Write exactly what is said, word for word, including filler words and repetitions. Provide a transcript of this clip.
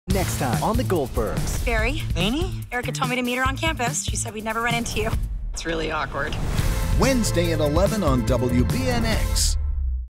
Next time on the Goldbergs. Barry? Lainey? Erica told me to meet her on campus. She said we'd never run into you. It's really awkward. Wednesday at eleven on W B N X.